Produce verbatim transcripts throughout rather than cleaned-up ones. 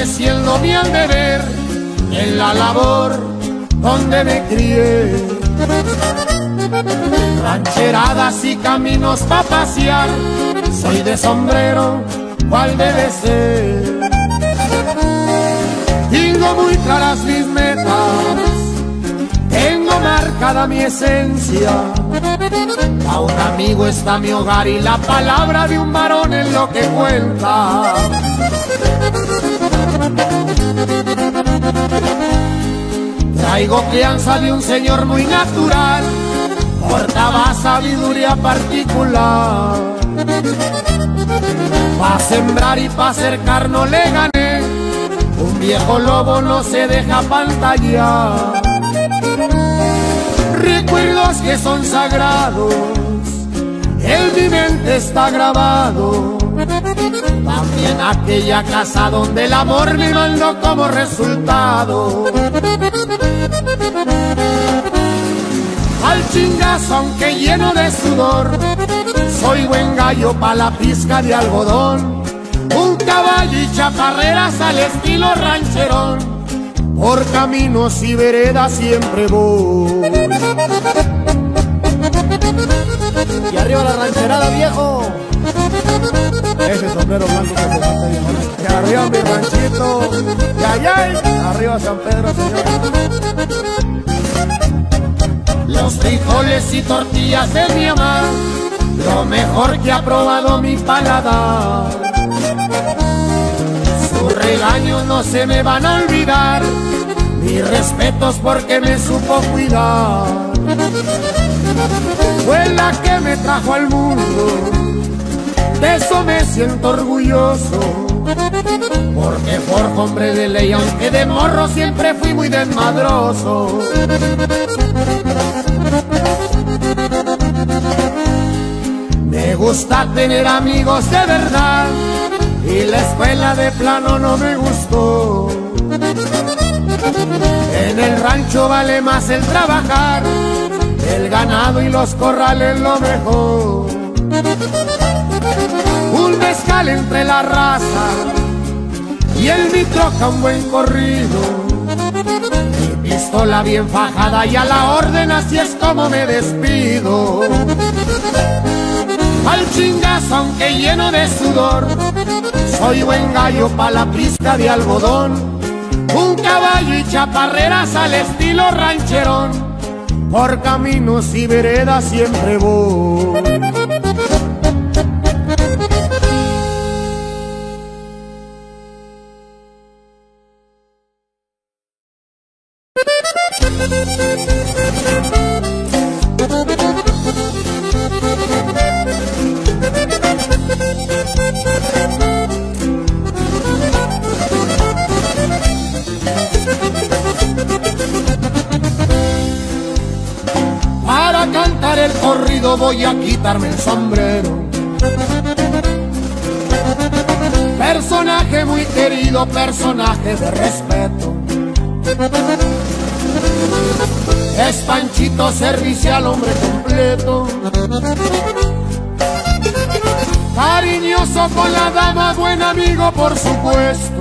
agradeciendo mi al deber en la labor donde me crié. Rancheradas y caminos pa' pasear, soy de sombrero, ¿cuál debe ser? Tengo muy claras mis metas, tengo marcada mi esencia. A un amigo está mi hogar y la palabra de un varón es lo que cuenta. Traigo crianza de un señor muy natural, portaba sabiduría particular. Pa' sembrar y pa' cercar no le gané, un viejo lobo no se deja pantallar. Recuerdos que son sagrados, en mi mente está grabado. También aquella casa donde el amor me mandó como resultado. Al chingazo aunque lleno de sudor, soy buen gallo pa' la pizca de algodón. Un caballo y chaparreras al estilo rancherón, por caminos y veredas siempre voy. Y arriba la rancherada, viejo. Ese sombrero blanco que se mata, viejo. Y arriba mi ranchito, Y ay, arriba San Pedro, señor. los frijoles y tortillas de mi mamá, lo mejor que ha probado mi paladar. Sus regaños no se me van a olvidar, mis respetos porque me supo cuidar. Fue la que me trajo al mundo, de eso me siento orgulloso, porque forjo hombre de ley, aunque de morro siempre fui muy desmadroso. Me gusta tener amigos de verdad, y la escuela de plano no me gustó. En el rancho vale más el trabajar, el ganado y los corrales lo mejor. Un mezcal entre la raza y el mi troca un buen corrido. Mi pistola bien fajada y a la orden, así es como me despido. Al chingazo aunque lleno de sudor, soy buen gallo pa' la pizca de algodón. Un caballo y chaparreras al estilo rancherón, por caminos y veredas siempre voy. Para cantar el corrido voy a quitarme el sombrero. Personaje muy querido, personaje de respeto. Es Panchito servicial, hombre completo. Cariñoso con la dama, buen amigo por supuesto.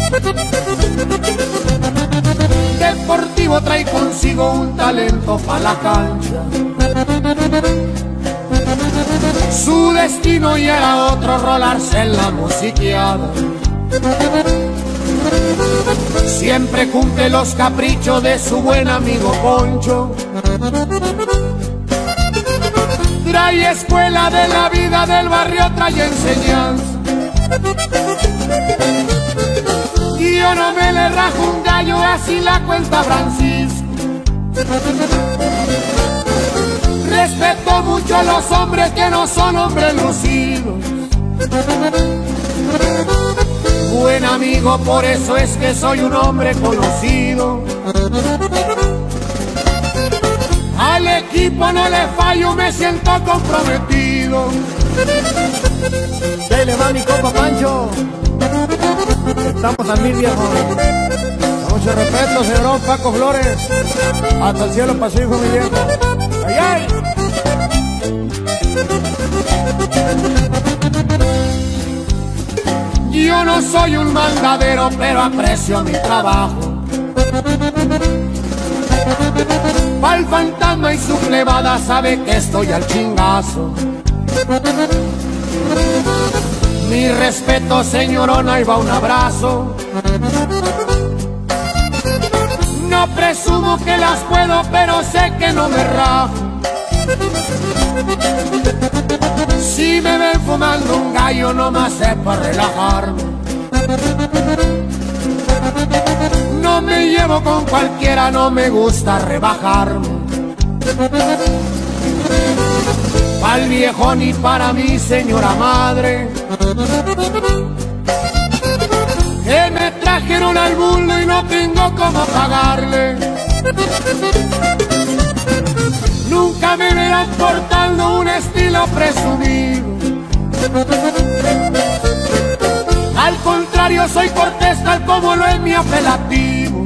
Deportivo, trae consigo un talento pa' la cancha. Su destino ya era otro, rolarse en la musiqueada. Siempre cumple los caprichos de su buen amigo Poncho. Trae escuela de la vida del barrio, trae enseñanza. Y yo no me le rajo un gallo, así la cuenta Francisco. Respeto mucho a los hombres que no son hombres lucidos. Buen amigo, por eso es que soy un hombre conocido. Al equipo no le fallo, me siento comprometido. Dele va mi compa Pancho. Estamos al mil, viejo. Mucho respeto, señor Paco Flores. Hasta el cielo para su hijo, mi viejo. ¡Ay, ay! Yo no soy un mandadero, pero aprecio mi trabajo. Pa'l fantasma y su plebada sabe que estoy al chingazo. Mi respeto, señorona, y va un abrazo. No presumo que las puedo, pero sé que no me rajo. Si me ven fumando un gallo, nomás es para relajarme. No me llevo con cualquiera, no me gusta rebajarme. Pa'l viejón y para mí, señora madre, que me trajeron al mundo y no tengo cómo pagarle. Nunca me verán portando un estilo presumido. Al contrario, soy cortés tal como lo es mi apelativo.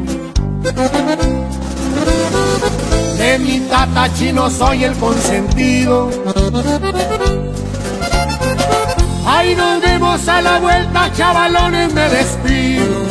De mi tata chino soy el consentido. Ahí nos vemos a la vuelta, chavalones, me despido.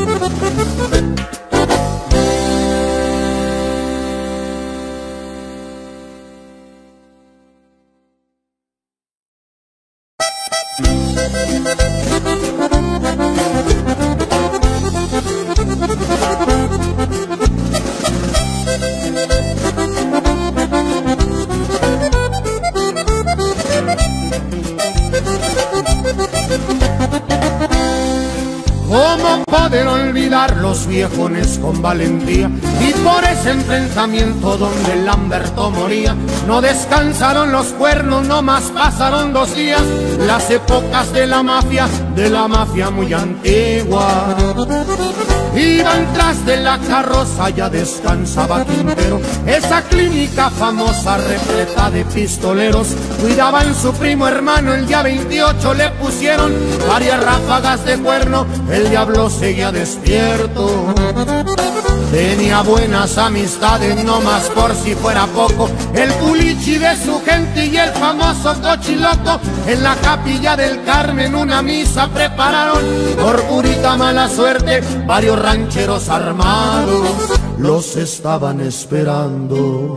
¿Cómo poder olvidar los viejones con valentía? Y por ese enfrentamiento donde el Lamberto moría, no descansaron los cuernos, no más pasaron dos días. Las épocas de la mafia, de la mafia muy antigua. Iban tras de la carroza, ya descansaba Quintero. Esa clínica famosa repleta de pistoleros. Cuidaban su primo hermano, el día veintiocho le pusieron varias ráfagas de cuerno. El diablo seguía despierto. Tenía buenas amistades, no más por si fuera poco. El culichi de su gente y el famoso cochiloco. En la capilla del Carmen una misa prepararon. Por purita mala suerte, varios rancheros armados los estaban esperando.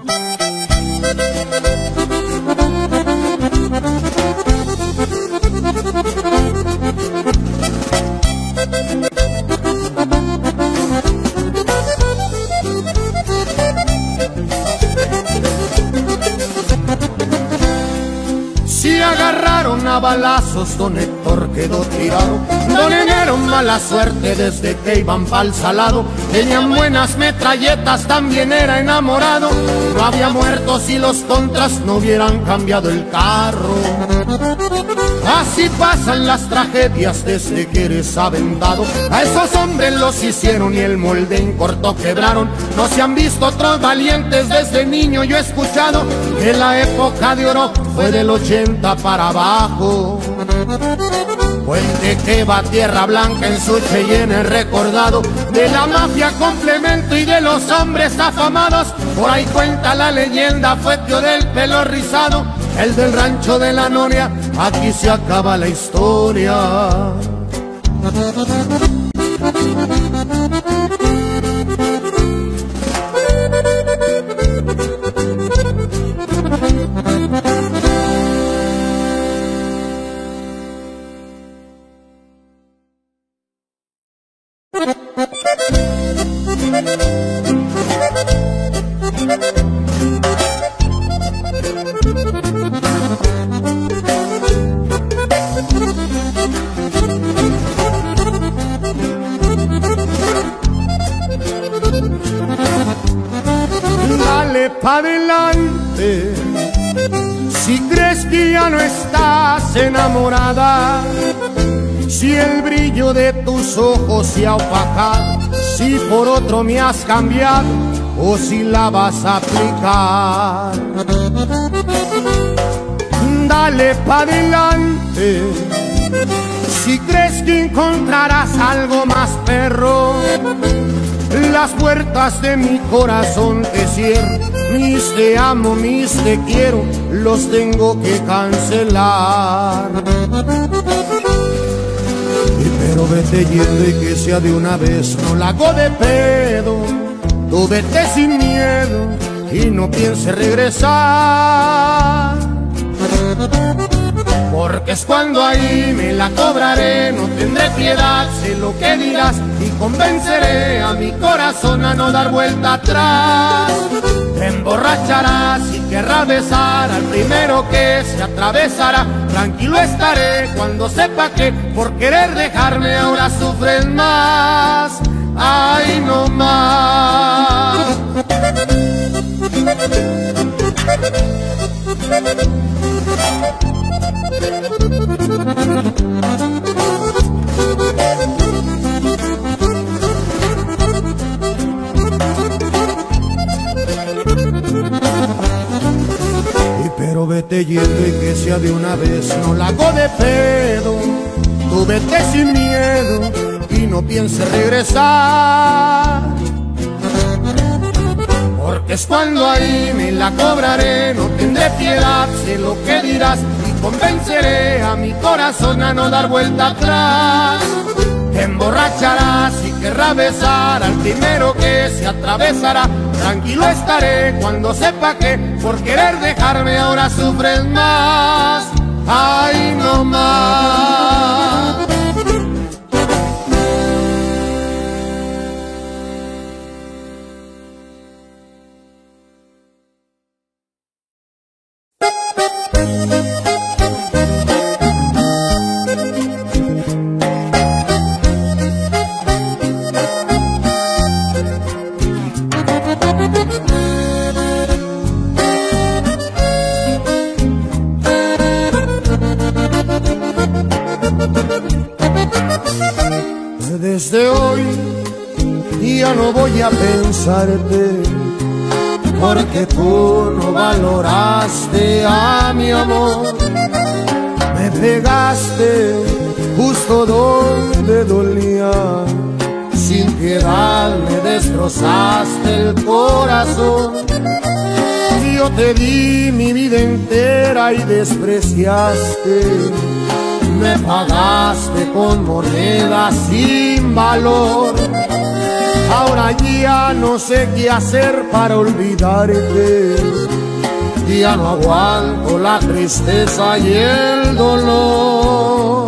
Si agarraron a balazos, don Héctor quedó tirado. Don Enero, mala suerte desde que iban pa'l salado. Tenían buenas metralletas, también era enamorado. No había muertos y los contras no hubieran cambiado el carro. Así pasan las tragedias desde que eres aventado. A esos hombres los hicieron y el molde en corto quebraron. No se han visto otros valientes, desde niño yo he escuchado que la época de oro fue del ochenta para abajo. Puente que va a Tierra Blanca en su Cheyenne recordado. De la mafia complemento y de los hombres afamados. Por ahí cuenta la leyenda, fue tío del pelo rizado, el del rancho de la Noria. Aquí se acaba la historia. Dale pa' adelante, si crees que ya no estás enamorada, si el brillo de tus ojos se ha opacado, si por otro me has cambiado o si la vas a aplicar. Dale pa' adelante, si crees que encontrarás algo más perro. Las puertas de mi corazón te cierro, mis te amo, mis te quiero, los tengo que cancelar. pero vete yendo y que sea de una vez, no la hago de pedo. Tú vete sin miedo y no pienses regresar, porque es cuando ahí me la cobraré. No tendré piedad, sé lo que dirás y convenceré a mi corazón a no dar vuelta atrás. Te emborracharás y querrás besar al primero que se atravesará. Tranquilo estaré cuando sepa que por querer dejarme ahora sufres más. Ay, no más. Y pero vete yendo y que sea de una vez, no la hago de pedo. Tú vete sin miedo y no pienses regresar, porque es cuando ahí me la cobraré. No tendré piedad, sé lo que dirás y convenceré a mi corazón a no dar vuelta atrás. Te emborracharás y querrás besar al primero que se atravesará. Tranquilo estaré cuando sepa que por querer dejarme ahora sufres más. Ay, no más. Desde hoy ya no voy a pensarte, porque tú no valoraste a mi amor. Me pegaste justo donde dolía, sin piedad me destrozaste el corazón. Yo te di mi vida entera y despreciaste. Me pagaste con monedas sin valor. Ahora ya no sé qué hacer para olvidarte. Ya no aguanto la tristeza y el dolor.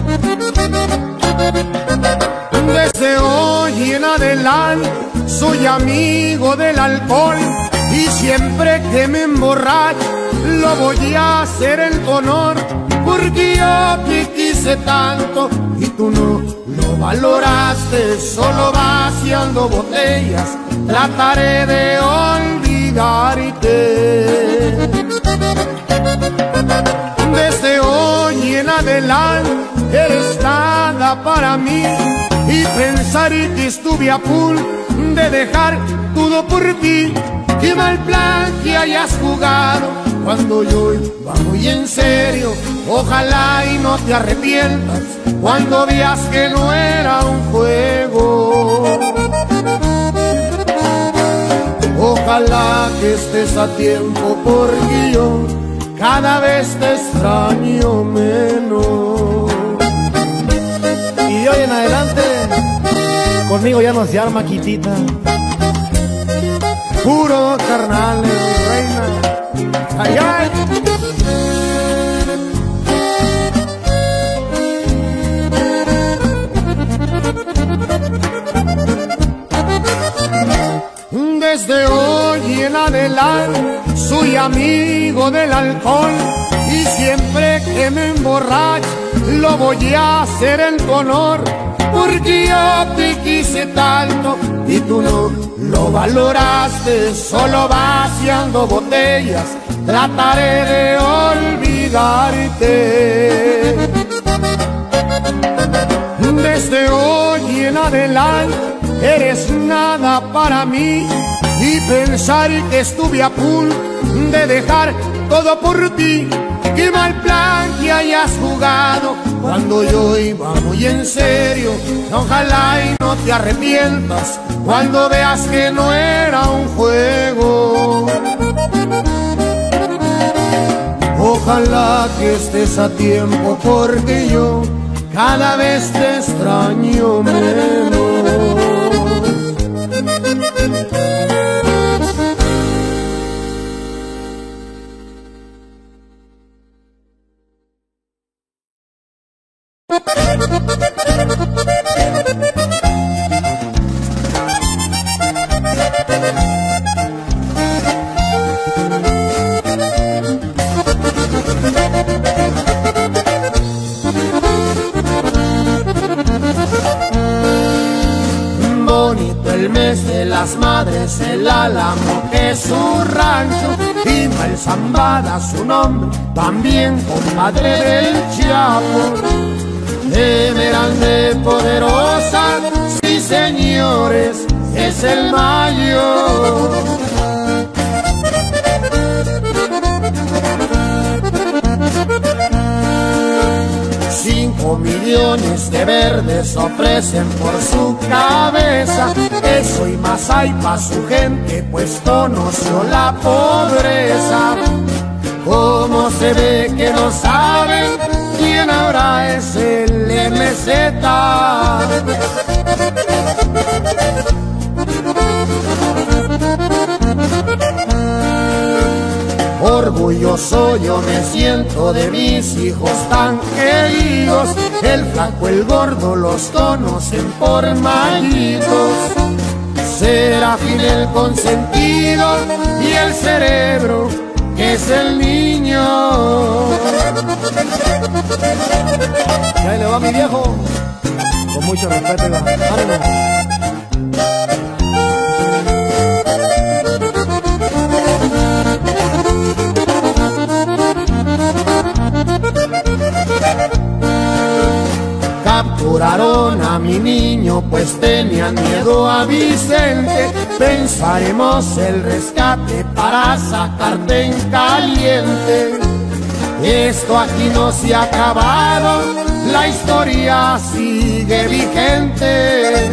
Desde hoy en adelante soy amigo del alcohol, y siempre que me emborracho lo voy a hacer en tu honor. Porque yo te quise tanto y tú no lo valoraste. Solo vaciando botellas trataré de olvidarte. Desde hoy en adelante eres nada para mí, y pensar que estuve a punto de dejar todo por ti. Qué mal plan que hayas jugado cuando yo iba muy en serio. Ojalá y no te arrepientas cuando veas que no era un juego. Ojalá que estés a tiempo, porque yo cada vez te extraño menos. Y hoy en adelante conmigo ya no se arma quitita. Puro carnal, mi reina. Ay, ay. Desde hoy en adelante soy amigo del alcohol, y siempre que me emborracho lo voy a hacer en tu honor. Porque yo te quise tanto y tú no lo valoraste. Solo vaciando botellas trataré de olvidarte. Desde hoy en adelante eres nada para mí, y pensar que estuve a punto de dejar todo por ti. Qué mal plan que hayas jugado cuando yo iba muy en serio. Ojalá y no te arrepientas cuando veas que no era un juego. Ojalá que estés a tiempo, porque yo cada vez te extraño menos. Bonito el mes de las madres, el Álamo que es su rancho, y Mal Zambada su nombre, también compadre del Chapo. De grande poderosa, sí señores, es el mayo. Cinco millones de verdes ofrecen por su cabeza, eso y más hay pa' su gente, pues conoció la pobreza. Como se ve que no saben quién ahora es el M Z. Orgulloso yo me siento de mis hijos tan queridos, el flaco, el gordo los conocen por mallitos. Serafín el consentido y el cerebro que es el niño. Y ahí le va mi viejo, con mucho respeto, ánimo. Capturaron a mi niño, pues tenían miedo a Vicente. Pensaremos el rescate para sacarte en caliente. Esto aquí no se ha acabado, la historia sigue vigente.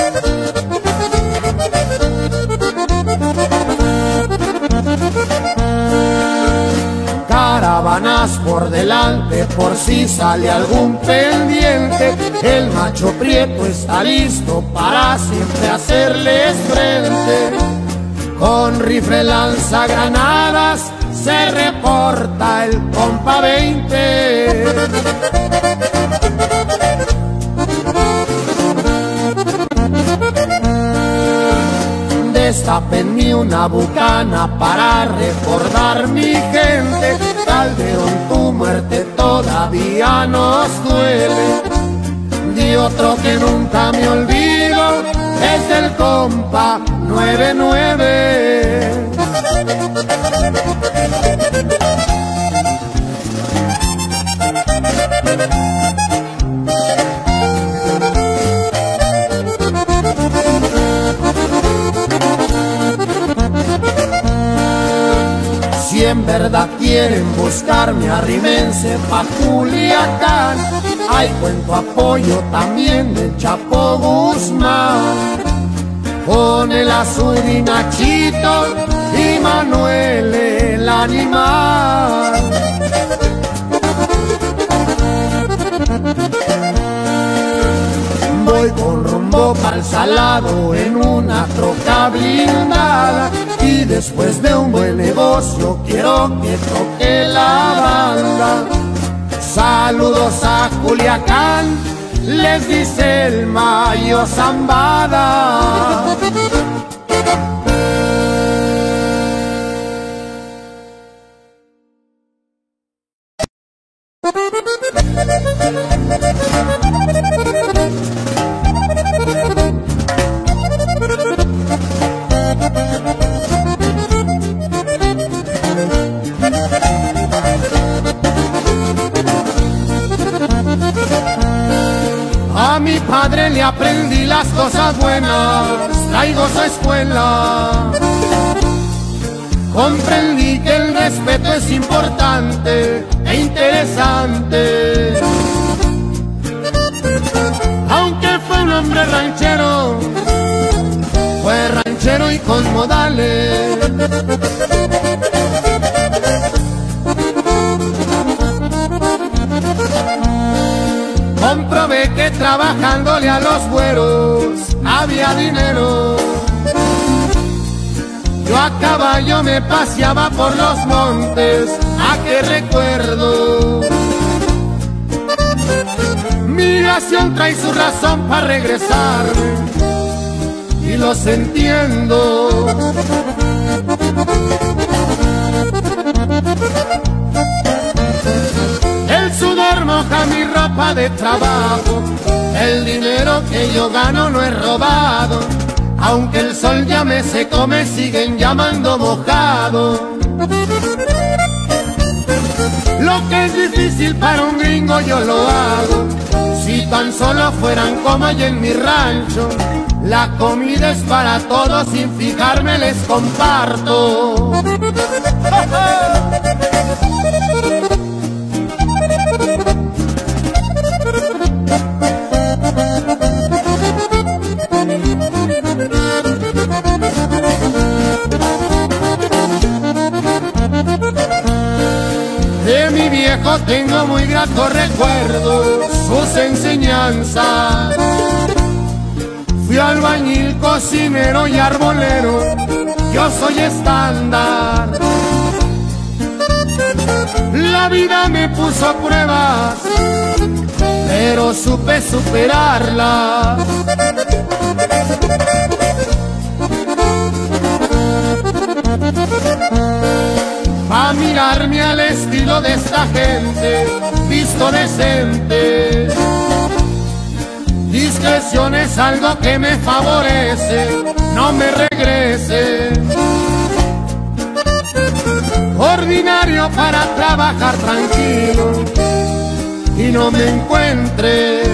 Caravanas por delante por si sale algún pendiente. El macho prieto está listo para siempre hacerles frente. Con rifle lanzagranadas se reporta el compa veinte. Destapenme una bucana para recordar mi gente. Calderón, tu muerte todavía nos duele. Di otro que nunca me olvido, es el compa nueve nueve. Si en verdad quieren buscarme, arrímense pa' Culiacán. Ahí cuento apoyo también del Chapo Guzmán. Con el Azul y Nachito y Manuel el animal. Voy con rumbo pa'l Salado en una troca blindada, y después de un buen negocio quiero que toque la banda. Saludos a Culiacán, les dice el Mayo Zambada. A mi padre le aprendí las cosas buenas, traigo su escuela. Comprendí que el respeto es importante e interesante. Aunque fue un hombre ranchero, fue ranchero y con modales. trabajándole a los güeros había dinero. Yo a caballo me paseaba por los montes, ¿a qué recuerdo? Migración trae su razón para regresarme y los entiendo. El sudor moja mi ropa de trabajo, el dinero que yo gano no es robado. Aunque el sol ya me secó, me siguen llamando mojado. Lo que es difícil para un gringo yo lo hago. Si tan solo fueran como allá en mi rancho, la comida es para todos, sin fijarme les comparto. De mi viejo tengo muy gratos recuerdos, sus enseñanzas. Fui albañil, cocinero y arbolero, yo soy estándar. La vida me puso pruebas, pero supe superarla. Pa' mirarme al estilo de esta gente, visto decente. Discreción es algo que me favorece, no me regrese. Ordinario para trabajar tranquilo y no me encuentre.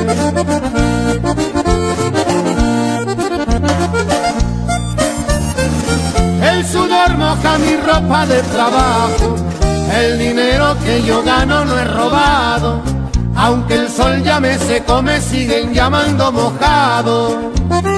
El sudor moja mi ropa de trabajo, el dinero que yo gano no es robado. Aunque el sol ya me secó, me siguen llamando mojado.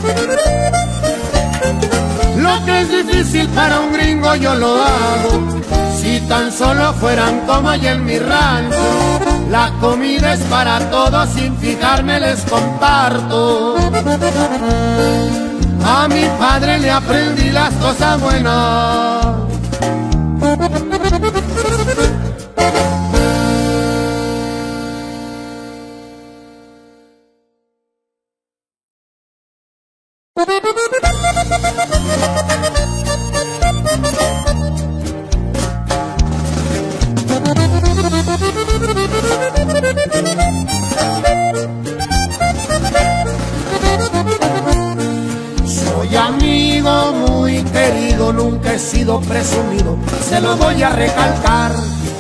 Lo que es difícil para un gringo yo lo hago. Si tan solo fueran como allá en mi rancho, la comida es para todos, sin fijarme les comparto. A mi padre le aprendí las cosas buenas. Soy amigo muy querido, nunca he sido presumido, se lo voy a recalcar.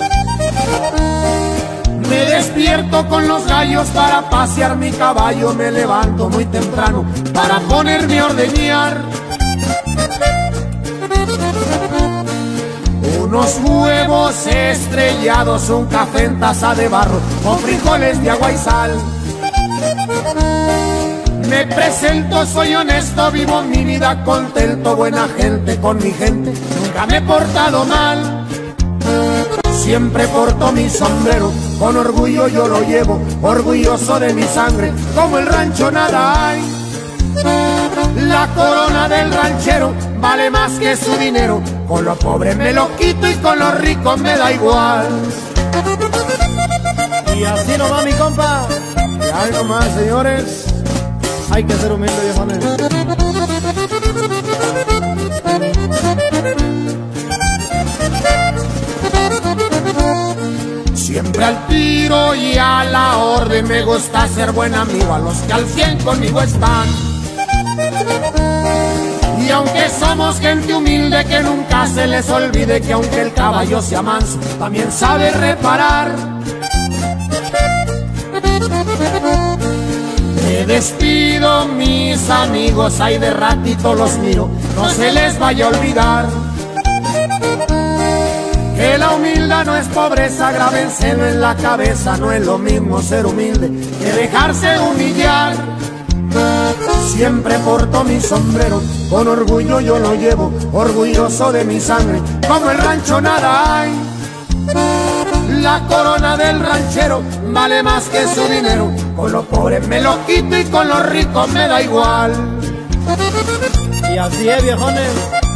Me despierto con los gallos para pasear mi caballo, me levanto muy temprano para ponerme a ordeñar. Unos huevos estrellados, un café en taza de barro, con frijoles de agua y sal. Me presento, soy honesto, vivo mi vida contento, buena gente con mi gente, nunca me he portado mal. Siempre porto mi sombrero, con orgullo yo lo llevo, orgulloso de mi sangre, como el rancho nada hay. La corona del ranchero vale más que su dinero, con los pobres me lo quito y con los ricos me da igual. Y así nomás mi compa, y algo más señores, hay que ser humilde viejones. Siempre al tiro y a la orden, me gusta ser buen amigo a los que al cien conmigo están. Y aunque somos gente humilde, que nunca se les olvide que aunque el caballo sea manso, también sabe reparar. Me despido mis amigos, ahí de ratito los miro, no se les vaya a olvidar que la humildad no es pobreza, grábenselo en la cabeza, no es lo mismo ser humilde que dejarse humillar. Siempre porto mi sombrero, con orgullo yo lo llevo, orgulloso de mi sangre, como el rancho nada hay. La corona del ranchero vale más que su dinero. Con los pobres me lo quito y con los ricos me da igual. Y así es, viejones.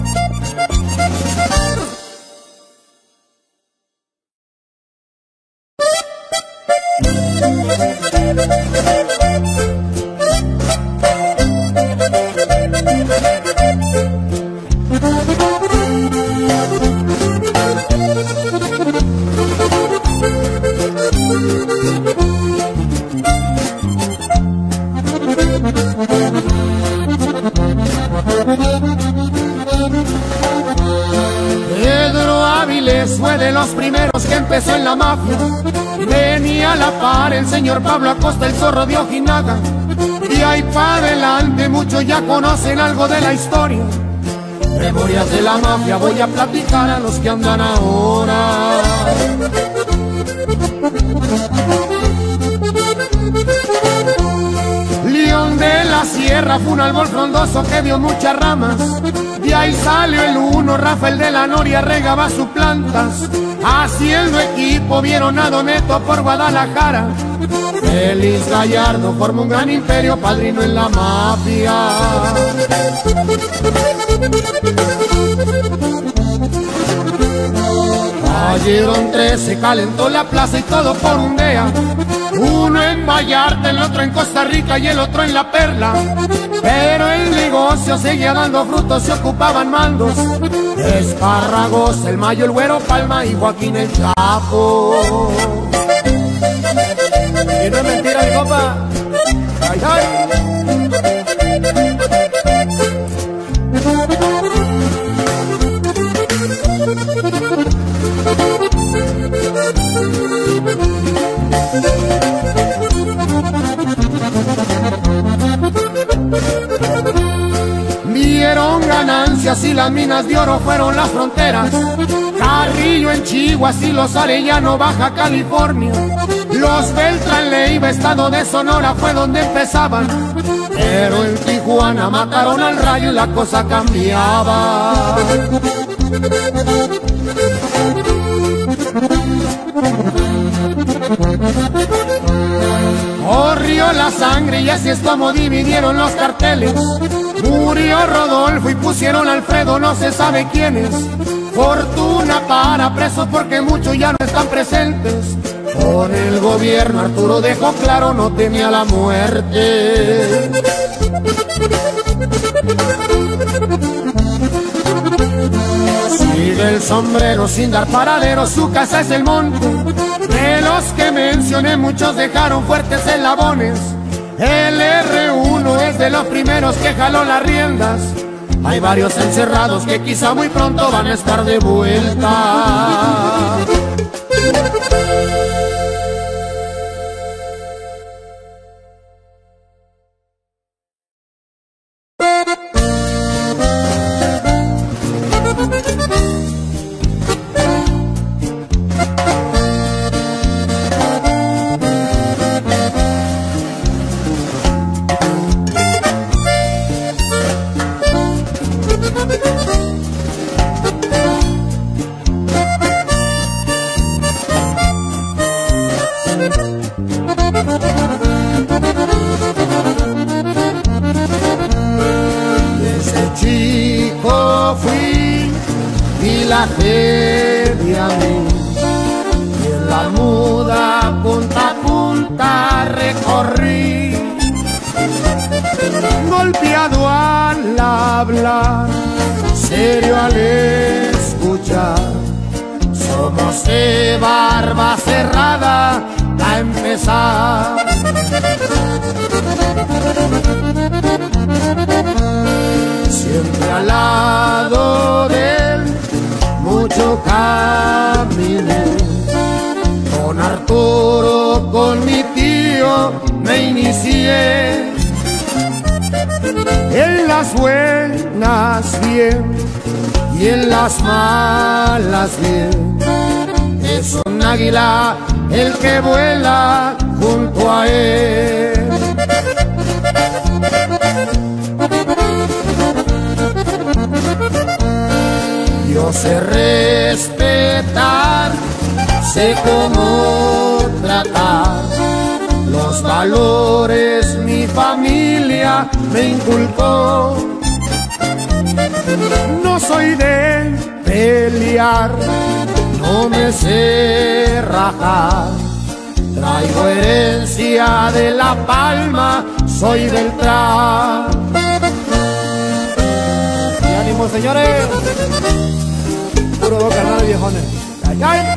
Pedro Áviles fue de los primeros que empezó en la mafia. Venía a la par el señor Pablo Acosta, el zorro de Ojinaga. Y ahí para adelante muchos ya conocen algo de la historia. Memorias de la mafia voy a platicar a los que andan ahora. León de la Sierra fue un árbol frondoso que dio muchas ramas. De ahí salió el uno, Rafael de la Noria regaba sus plantas. Haciendo equipo vieron a Doneto por Guadalajara. Félix Gallardo formó un gran imperio, padrino en la mafia. Cayeron tres, se calentó la plaza y todo por un día. Uno en Vallarta, el otro en Costa Rica y el otro en La Perla. Pero el negocio seguía dando frutos, se ocupaban mandos. Espárragos, el Mayo, el Güero Palma y Joaquín el Chapo. Y no es mentira, mi compa. Ay, ay. Vieron ganancias y las minas de oro fueron las fronteras. Carrillo en Chihuahua y los Arellano, Baja California. Los Beltrán Leiva, estado de Sonora, fue donde empezaban. Pero en Tijuana mataron al Rayo y la cosa cambiaba. Corrió la sangre y así es como dividieron los carteles. Murió Rodolfo y pusieron a Alfredo, no se sabe quiénes. Fortuna para presos porque muchos ya no están presentes. Con el gobierno Arturo dejó claro, no temía la muerte. Sigue el sombrero sin dar paradero, su casa es el monte. De los que mencioné muchos dejaron fuertes eslabones. El erre uno es de los primeros que jaló las riendas. Hay varios encerrados que quizá muy pronto van a estar de vuelta. Desde chico fui y la feria a mí, y en la muda punta a punta recorrí. Golpeado al hablar, serio al escuchar, somos de barba cerrada a empezar. Siempre al lado de él, mucho caminé. Con Arturo, con mi tío, me inicié. En las buenas bien y en las malas bien. Es un águila el que vuela junto a él. Yo Yo sé respetar, sé cómo tratar los valores mi familia me inculcó. No soy de pelear, no me sé rajar. Traigo herencia de La Palma, soy del Beltrán. Y ánimo, señores. Puro dos carnales viejones. ¡Ay, ay!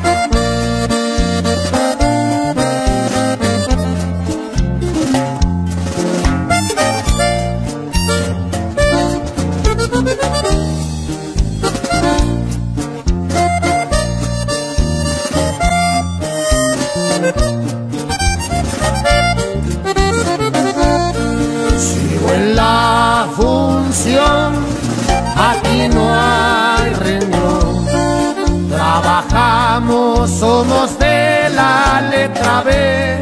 Sigo en la función, aquí no hay renglón. Trabajamos, somos de la letra B.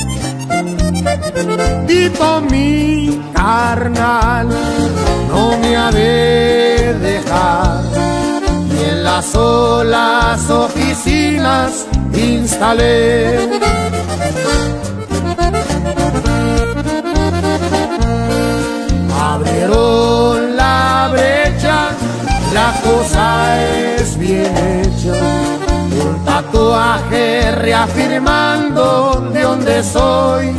Dito mi carnal, no me ha de dejar. Y en las solas oficinas instalé. Abrieron la brecha, la cosa es bien hecha. Un tatuaje reafirmando de dónde soy.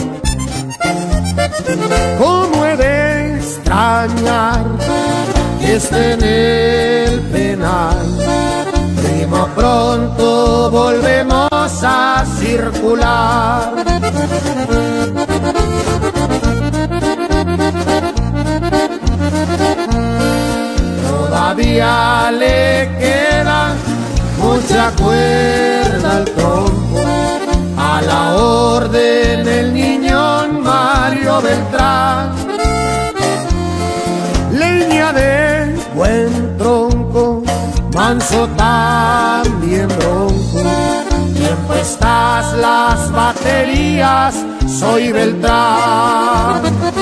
¿Cómo he de extrañar que esté en el penal? Primo, pronto volvemos a circular. Todavía le queda mucha cuerda al tronco, a la orden el niñón Mario Beltrán. Leña de buen tronco, manso también bronco. Tiempo estás las baterías, soy Beltrán.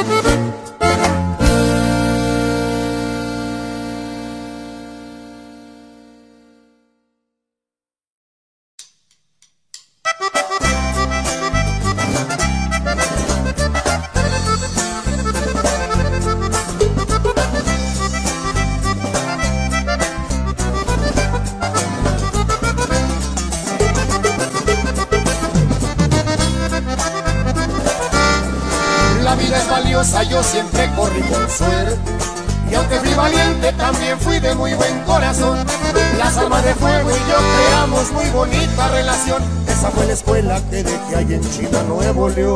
La vida es valiosa, yo siempre corrí con suerte. Y aunque fui valiente, también fui de muy buen corazón. Las armas de fuego y yo creamos muy bonita relación. Esa fue la escuela que dejé ahí en China, Nuevo León.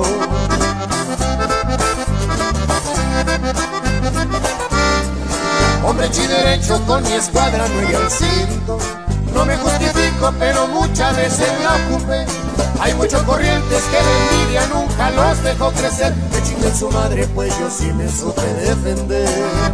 Hombre chi derecho con mi escuadra nueve al cinto. No me justifico, pero muchas veces la ocupé. Hay muchos corrientes que la envidia nunca los dejó crecer. Me chingue su madre, pues yo sí me supe defender.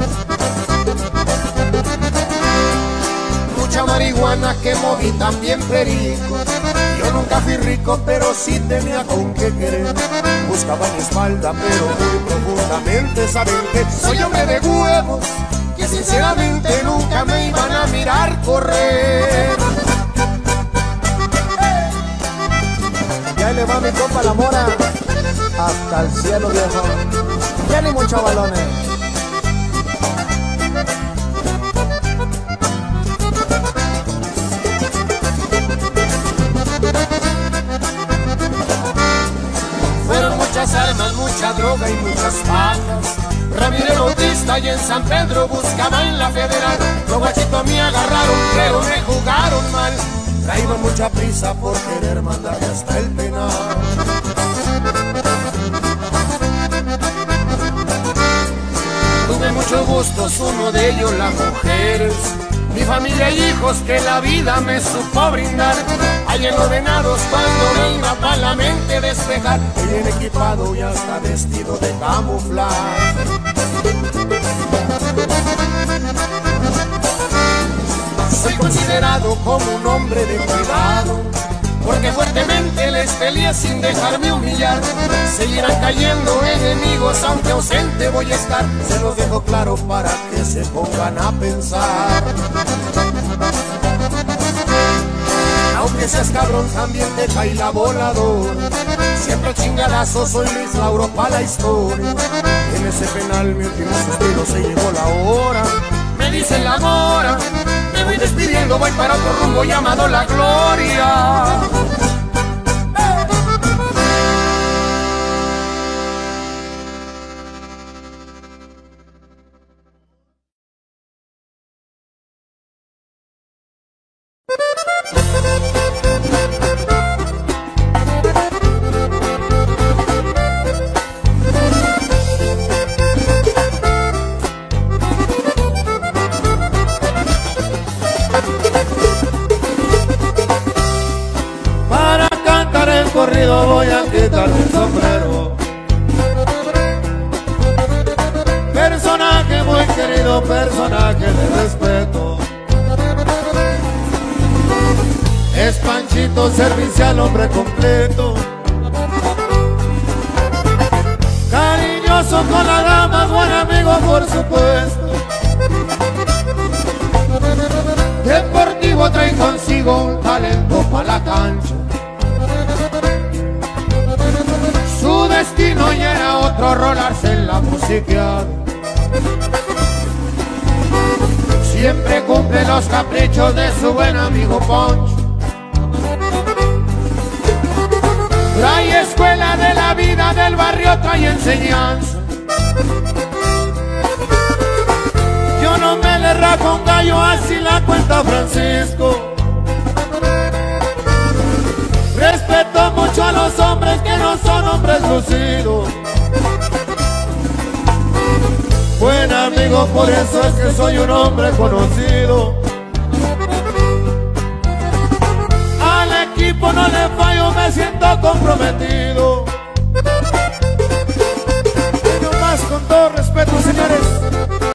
Mucha marihuana que moví, también perico. Yo nunca fui rico, pero sí tenía con qué querer. Buscaba mi espalda, pero muy profundamente saben que soy hombre de huevos, que sinceramente nunca me iban a mirar correr. Y ahí le va mi compa La Mora, hasta el cielo, viejo. Ya ni muchos balones. Fueron muchas armas, mucha droga y muchas balas. Ramírez Bautista y en San Pedro buscaba en la Federal. Los guachitos me agarraron, pero me jugaron mal. Traído mucha prisa por querer mandarme hasta el penal. Tuve muchos gustos, uno de ellos las mujeres. Mi familia y hijos que la vida me supo brindar. Hay en los venados cuando me iba pa' la mente despejar. Bien equipado y hasta vestido de camuflaje. Soy considerado como un hombre de cuidado, porque fuertemente les peleé sin dejarme humillar. Seguirán cayendo enemigos, aunque ausente voy a estar. Se los dejo claro para que se pongan a pensar. aunque seas cabrón también te cae la voladora. Siempre chingadazo, soy Luis Lauro pa' la historia. En ese penal mi último suspiro se llegó la hora. Me dicen la mora, me voy despidiendo, voy para otro rumbo llamado la gloria. Corrido voy a quitarme el sombrero. Personaje muy querido, personaje de respeto. Es Panchito, servicial, hombre completo. Cariñoso con las damas, buen amigo por supuesto. Deportivo, trae consigo un talento para la cancha. Su destino ya era otro, rolarse en la música. Siempre cumple los caprichos de su buen amigo Poncho. Trae escuela de la vida del barrio, trae enseñanza. Yo no me le rajo un gallo, así la cuenta Francisco. Respeto mucho a los hombres que no son hombres lucidos. Buen amigo, por eso es que soy un hombre conocido. Al equipo no le fallo, me siento comprometido.